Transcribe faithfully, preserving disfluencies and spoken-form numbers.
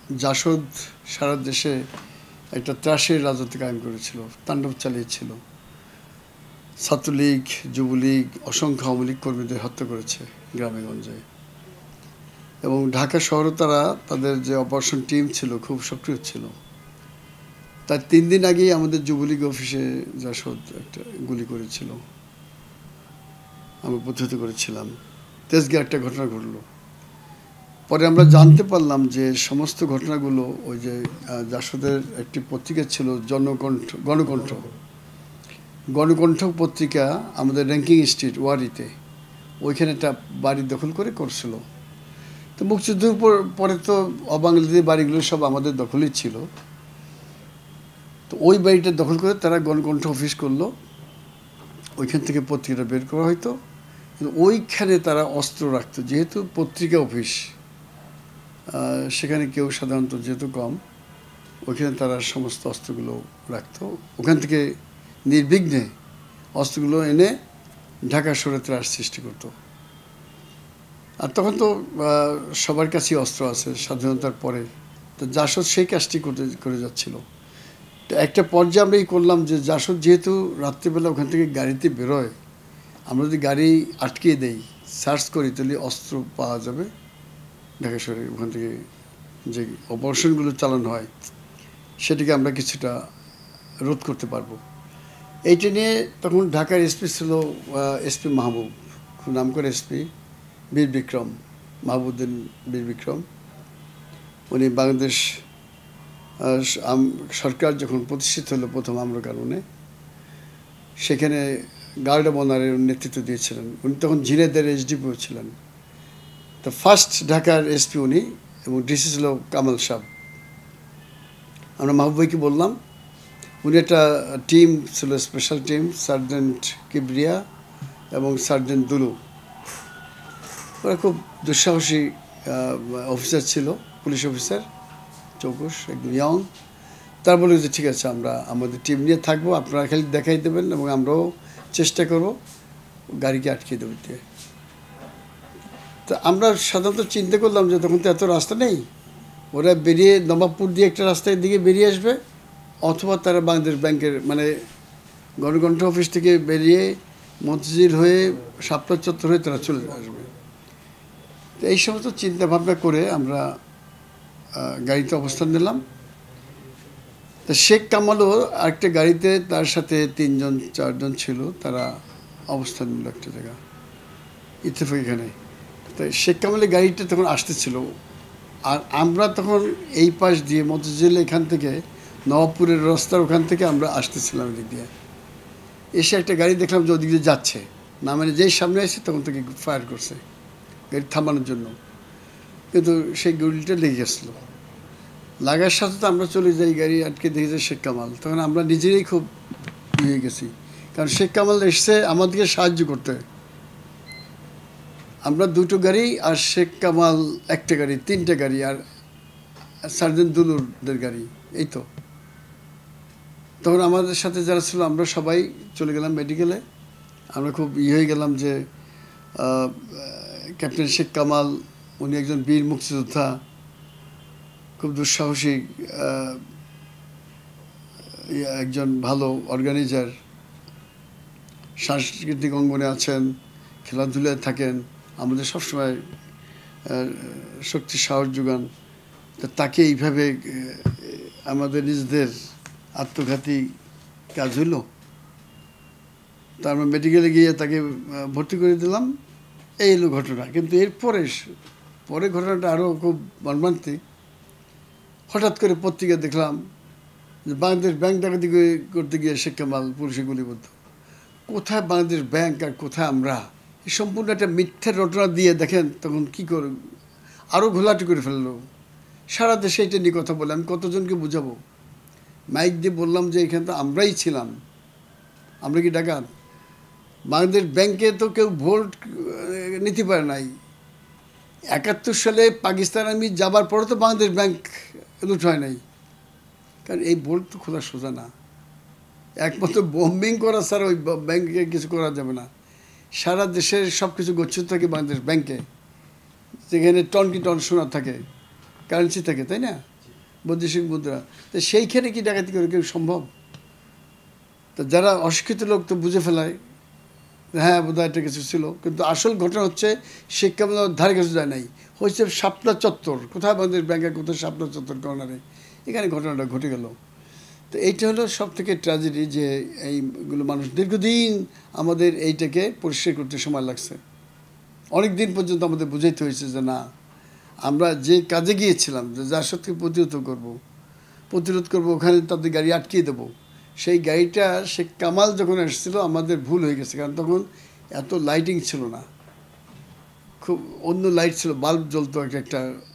জাসদ সারা দেশে একটা ত্রাসের রাজত্ব কায়েম করেছিল, তাণ্ডব চালিয়েছিল। ছাত্রলীগ, যুবলীগ, অসংখ্য আওয়ামী লীগ কর্মীদের হত্যা করেছে গ্রামে গঞ্জে। এবং ঢাকা শহরে তারা তাদের যে অপারেশন টিম ছিল খুব সক্রিয় ছিল। তার তিন দিন আগেই আমাদের যুবলীগ অফিসে জাসদ একটা গুলি করেছিল, আমি প্রতিহত করেছিলাম। তেজগাঁও একটা ঘটনা ঘটলো। পরে আমরা জানতে পারলাম যে সমস্ত ঘটনাগুলো ওই যে জাসদের একটি পত্রিকা ছিল জনকণ্ঠ গণকণ্ঠ গণকণ্ঠ পত্রিকা আমাদের র্যাঙ্কিং স্ট্রিট ওয়ারিতে, ওইখানে একটা বাড়ি দখল করে করছিল। তো মুক্তিযুদ্ধের পরে তো অবাঙালিদের বাড়িগুলো সব আমাদের দখলই ছিল। তো ওই বাড়িটা দখল করে তারা গণকণ্ঠ অফিস করলো, ওইখান থেকে পত্রিকাটা বের করা হয়তো। কিন্তু ওইখানে তারা অস্ত্র রাখতো, যেহেতু পত্রিকা অফিস, সেখানে কেউ সাধারণত যেহেতু কম, ওইখানে তারা সমস্ত অস্ত্রগুলো রাখতো। ওখান থেকে নির্বিঘ্নে অস্ত্রগুলো এনে ঢাকা শহরে ত্রাস সৃষ্টি করতো। আর তখন তো সবার কাছেই অস্ত্র আছে স্বাধীনতার পরে, তো জাসদ সেই কাজটি করতে করে যাচ্ছিল। তো একটা পর্যায়ে আমরা এই করলাম যে জাসদ যেহেতু রাত্রিবেলা ওখান থেকে গাড়িতে বেরোয়, আমরা যদি গাড়ি আটকিয়ে দেই, সার্চ করি, তাহলে অস্ত্র পাওয়া যাবে ঢাকা শহরে। ওখান থেকে যে অপারেশনগুলো চালানো হয় সেটিকে আমরা কিছুটা রোধ করতে পারবো। এইটা নিয়ে তখন ঢাকার এসপি ছিল এসপি মাহবুব, খুব নাম করে এসপি বীর বিক্রম, মাহবুদ্দিন বীর বিক্রম। উনি বাংলাদেশ সরকার যখন প্রতিষ্ঠিত হলো প্রথম আমর কারণে, সেখানে গার্ড অব অনারের নেতৃত্ব দিয়েছিলেন। উনি তখন ঝিনাইদহের এসডিপিও ছিলেন। তো ফার্স্ট ঢাকার এসপি উনি, এবং ডিসি ছিল কামাল সাহেব। আমরা মাহবুব ভাইকে বললাম, উনি একটা টিম ছিল, স্পেশাল টিম, সার্জেন্ট কিবরিয়া এবং সার্জেন্ট দুলু, ওরা খুব দুঃসাহসী অফিসার ছিল, পুলিশ অফিসার, চৌকুশ, একদম ইয়ং। তার বলে যে ঠিক আছে, আমরা আমাদের টিম নিয়ে থাকবো, আপনারা খালি দেখাই দেবেন এবং আমরাও চেষ্টা করবো গাড়িকে আটকে দেবো দিয়ে। তো আমরা সাধারণত চিন্তা করলাম যে তখন তো এত রাস্তা নেই, ওরা বেরিয়ে নবাবপুর দিয়ে একটা রাস্তার দিকে বেরিয়ে আসবে, অথবা তারা বাংলাদেশ ব্যাংকের মানে গণকণ্ঠ অফিস থেকে বেরিয়ে মতিঝিল হয়ে শাপলা চত্বর হয়ে তারা চলে আসবে। তো এই সমস্ত চিন্তা ভাবনা করে আমরা গাড়িতে অবস্থান নিলাম। তা শেখ কামালও আরেকটা গাড়িতে, তার সাথে তিনজন চারজন ছিল, তারা অবস্থান নিল একটা জায়গা ইত্তেফাক এখানে। তাই শেখ কামালের গাড়িটা তখন আসতেছিল, আর আমরা তখন এই পাশ দিয়ে মতিঝিল এখান থেকে নবাবপুরের রাস্তার ওখান থেকে আমরা আসতেছিলাম এদিক দিয়ে। এসে একটা গাড়ি দেখলাম যে ওদিক দিয়ে যাচ্ছে না, মানে যেই সামনে আসছে তখন থেকে ফায়ার করছে গাড়ি থামানোর জন্য, কিন্তু সেই গুলিটা লেগে গেছিলো। লাগার সাথে তো আমরা চলে যাই, গাড়ি আটকে দেখেছে শেখ কামাল। তখন আমরা নিজেরাই খুব হয়ে গেছি, কারণ শেখ কামাল এসছে আমাদেরকে সাহায্য করতে। আমরা দুটো গাড়ি আর শেখ কামাল একটা গাড়ি, তিনটে গাড়ি, আর সার্জেন্ট দুলুরদের গাড়ি, এই তো। তখন আমাদের সাথে যারা ছিল আমরা সবাই চলে গেলাম মেডিকেলে। আমরা খুব ইয়ে হয়ে গেলাম যে ক্যাপ্টেন শেখ কামাল, উনি একজন বীর মুক্তিযোদ্ধা, খুব দুঃসাহসী একজন ভালো অর্গানাইজার, সাংস্কৃতিক অঙ্গনে আছেন, খেলাধুলায় থাকেন, আমাদের সবসময় শক্তি সাহস যোগান। তো তাকে এইভাবে আমাদের নিজেদের আত্মঘাতী কাজ হইল। তা আমরা মেডিকেলে গিয়ে তাকে ভর্তি করে দিলাম। এই হলো ঘটনা। কিন্তু এরপরে পরে ঘটনাটা আরও খুব মর্মান্তিক। হঠাৎ করে পত্রিকা দেখলাম যে বাংলাদেশ ব্যাংক ডাকাতি করতে গিয়ে শেখ কামাল পুলিশে গুলিবদ্ধ। কোথায় বাংলাদেশ ব্যাংক আর কোথায় আমরা, এই সম্পূর্ণ একটা মিথ্যের রটনা দিয়ে দেখেন তখন কী করে আরও ঘোলাটি করে ফেললো। সারা দেশে এটা নিয়ে কথা বলে আমি কতজনকে বুঝাবো। মাইক দিয়ে বললাম যে এখানে তো আমরাই ছিলাম, আমরা কি ডাকাত? বাংলাদেশ ব্যাংকে তো কেউ ভোট নিতে পারে নাই। একাত্তর সালে পাকিস্তান আমি যাবার পরে তো বাংলাদেশ ব্যাংক লুট হয় নাই, কারণ এই ভোট তো খোলা সোজা না। একমাত্র বম্বিং করা ছাড়া ওই ব্যাংকে কিছু করা যাবে না। সারা দেশের সব কিছু গচ্ছিত থাকে বাংলাদেশ ব্যাংকে, যেখানে টন কি টন সোনা থাকে, কারেন্সি থাকে, তাই না? বৈদেশিক মুদ্রা। তো সেইখানে কি ডাকাতি করে কেউ সম্ভব? তো যারা অশিক্ষিত লোক তো বুঝে ফেলায় হ্যাঁ বোধহয় একটা কিছু ছিল, কিন্তু আসল ঘটনা হচ্ছে শেখ কামাল ধারে কাছে যায় নাই, হয়েছে শাপলা চত্বর, কোথায় আমাদের ব্যাংকের কোথায় শাপলা চত্বর কর্নারে, এখানে ঘটনাটা ঘটে গেল। তো এইটা হলো সব থেকে ট্র্যাজেডি, যে এইগুলো মানুষ দীর্ঘদিন আমাদের এইটাকে পরিষ্কার করতে সময় লাগছে, অনেক দিন পর্যন্ত আমাদের বুঝাইতে হয়েছে যে না, আমরা যে কাজে গিয়েছিলাম যে যার সত্যি প্রতিরোধ করব প্রতিরোধ করব ওখানে তাদের গাড়ি আটকিয়ে দেবো, সেই গাড়িটা শেখ কামাল যখন এসেছিলো আমাদের ভুল হয়ে গেছে, কারণ তখন এত লাইটিং ছিল না, খুব অন্য লাইট ছিল, বাল্ব জ্বলতো একটা একটা